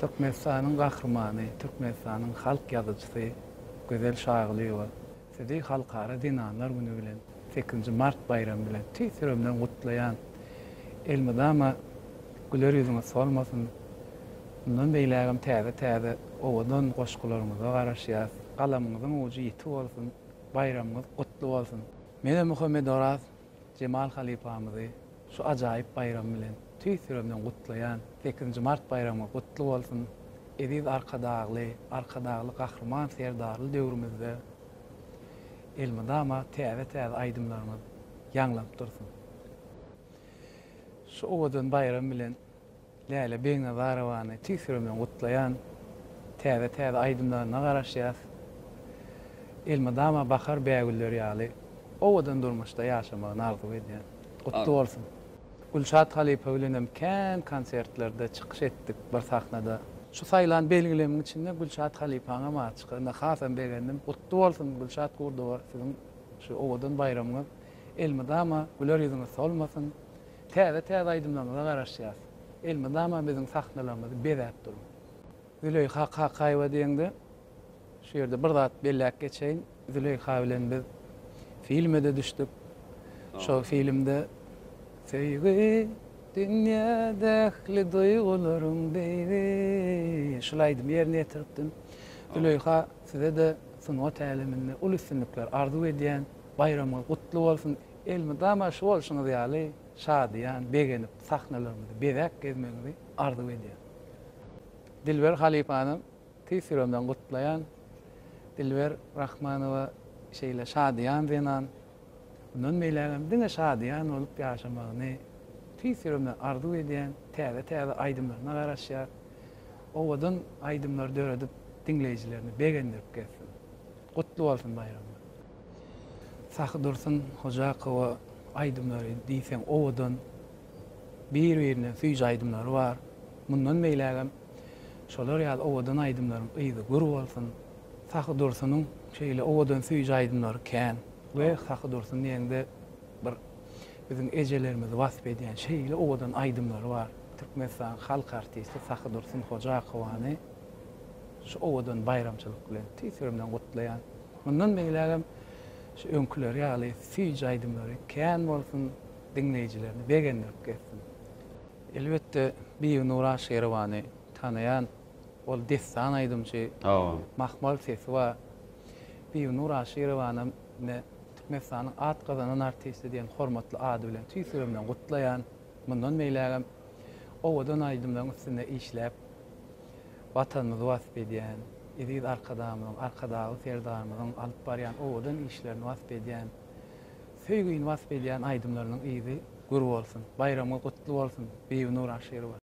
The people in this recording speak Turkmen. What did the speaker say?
Türkmenistan'ın gahrmany, Türkmenistan'ın halk ýazyjysy Gözel Şagylygowa sizi halkara dinanlar günü bilen 8 mart bayramy bilen tüýsüremden gutlaýan elmydama güler ýüzüňiz solmasyn. Bundan beýlägem täze owadan goşgularymyza garaşýar. Galamyňyzyň uju ýiti bolsun, bayramyňyz gutly bolsun. Mene Muhammed Oraz Cemal Halipamyzy şu ajaýyp bayram bilen tüýsüremden gutlaýan 8 mart bayramy gutly bolsun. Ediz arkadagly gahrman serdarly döwrümizde elmydama täze aýdymlarymyz ýanglap dursun. Şu owadan bayram bilen Läle beňe zarawany tüýsüremden gutlaýan täze aýdymlaryna garaşýar. Elmydama bahar bägülleri ýaly owadan durmuşda ýaşamagyny arzu edýän. Gutly bolsun. Gülşat Halipa bilenem kän konsertlerde çykyş etdik bir sahnada. Şu saýlan belgilemek içinde Gülşat Halipa'na maçykyna hasam berendim. Gutly bolsun Gülşat Gurdowa siziň şu owadan bayramyňyz elmydama güler ýüzüňiz solmasyn. Täze aýdymlaryna garaşýar. Elmydama biziň sahnalarymyzy bezäp durun. Züleyha Kakaýewa diýende şu ýerde bir zat belläp geçeýin. Züleyha bilen biz filmde düşdük. Şu filmde Sevgi dünýädäki duýgularyň beýdi. Şulaýdym ýerine ýetiripdim. Züleyha size de sunat äliminde uly üstünlikler arzu edýän bayramyňyz gutly bolsun. Elmydama şu bolşuňyz ýaly şadýan, begenip sahnalarymyzy bezäk gezmegiňizi arzu edýän. Dilber Halipanyň tüýsüremden gutlaýan Dilber Rahmanowa şeýle şadýan denan bundan beýlägem diňe şadýan olup ýaşamagyny tüýsüremden arzu edýän täze aýdymlaryna garaşýar. Owadan aýdymlar döredip dinleýijilerini begendirip gelsin. Gutly bolsun bayram. Sahy dursun Hojakowa aýdymlary diýsen owadan bir-birine süýji aýdymlary bar. Bundan beýlägem şolar ýaly owadan aýdymlarym ýygy gür bolsun. Sahy dursunyň şeýle owadan süýji aýdymlary kän. Ve Sahy dursun diýende bir biziň ejelerimizi wasp edýän şeýle owadan aýdymlary bar. Türkmenistan halk artisti Sahy Dursun Hojakowany şu owadan bayramçylyk bilen tüýsüremden gutlaýan. Bundan beýlägem şu öňküler ýaly süýji aýdymlary kän bolsun dinleýijilerini begendirip gelsin. Elbetde Biýu Nura Şehrewany tanaýan ol destan aýdymçy Mahmal sesi we Biýu Nura Şehrewany Türkmenistan'ın at kazanan artisti diyen hormatly ady bilen tüýsüremden gutlaýan. Bundan beýlägem owadan aýdymlaryň üstünde işläp watanymyzy wasp edýän, ediz arkadagy serdarymyzyň alyp barýan owadan işlerini wasp edýän, söýgüni wasp edýän aýdymlarynyň ýygy gür bolsun. Bayramy gutly bolsun. Biýu Nura Şehrewany